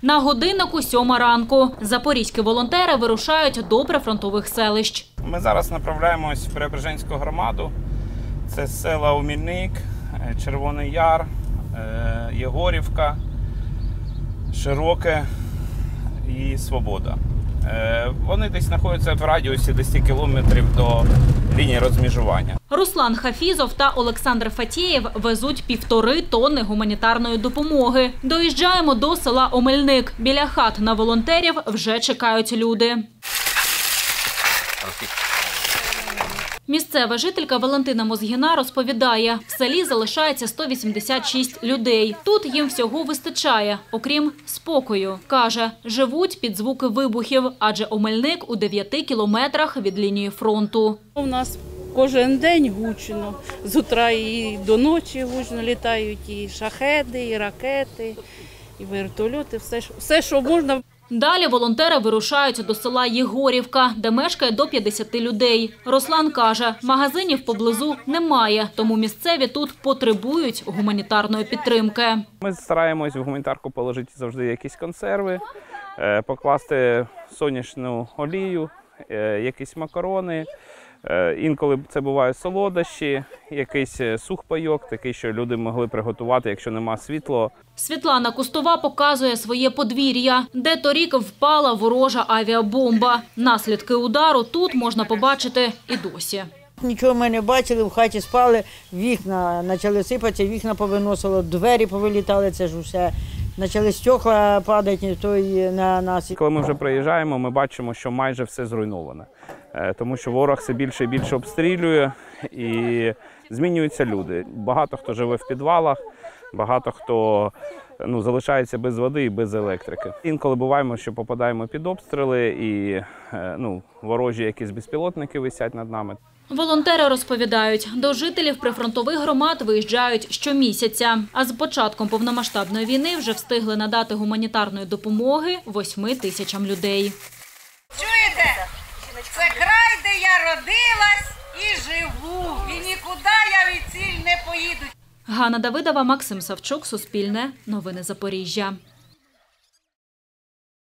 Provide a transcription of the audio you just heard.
На годиннику 7 ранку. Запорізькі волонтери вирушають до прифронтових селищ. Ми зараз направляємось в Преображенську громаду. Це села Омільник, Червоний Яр, Єгорівка, Широке і Свобода. Вони десь знаходяться в радіусі 10 кілометрів до лінії розмежування. Руслан Хафізов та Олександр Фатєєв везуть 1,5 тонни гуманітарної допомоги. Доїжджаємо до села Омельник. Біля хат на волонтерів вже чекають люди. Місцева жителька Валентина Мозгіна розповідає, в селі залишається 186 людей. Тут їм всього вистачає, окрім спокою. Каже, живуть під звуки вибухів, адже Омельник у 9 кілометрах від лінії фронту. У нас кожен день гучно. З утра і до ночі гучно літають і шахеди, і ракети, і вертольоти, все, що можна. Далі волонтери вирушають до села Єгорівка, де мешкає до 50 людей. Руслан каже, магазинів поблизу немає, тому місцеві тут потребують гуманітарної підтримки. Ми стараємось в гуманітарку положити завжди якісь консерви, покласти сонячну олію, якісь макарони. Інколи це бувають солодощі, якийсь сухпайок, такий, що люди могли приготувати, якщо нема світла. Світлана Кустова показує своє подвір'я, де торік впала ворожа авіабомба. Наслідки удару тут можна побачити і досі. Нічого ми не бачили, в хаті спали, вікна почали сипатися, вікна повиносило, двері повилітали, це ж усе. Почали стекла падати на нас. Коли ми вже приїжджаємо, ми бачимо, що майже все зруйноване. Тому що ворог все більше і більше обстрілює і змінюються люди. Багато хто живе в підвалах, багато хто залишається без води і без електрики. Інколи буваємо, що попадаємо під обстріли і ворожі якісь безпілотники висять над нами. Волонтери розповідають, до жителів прифронтових громад виїжджають щомісяця. А з початком повномасштабної війни вже встигли надати гуманітарної допомоги 8 тисячам людей. Чуєте? Це край, де я родилась і живу. І нікуди я від ціль не поїду. Ганна Давидова, Максим Савчук, Суспільне, Новини Запоріжжя.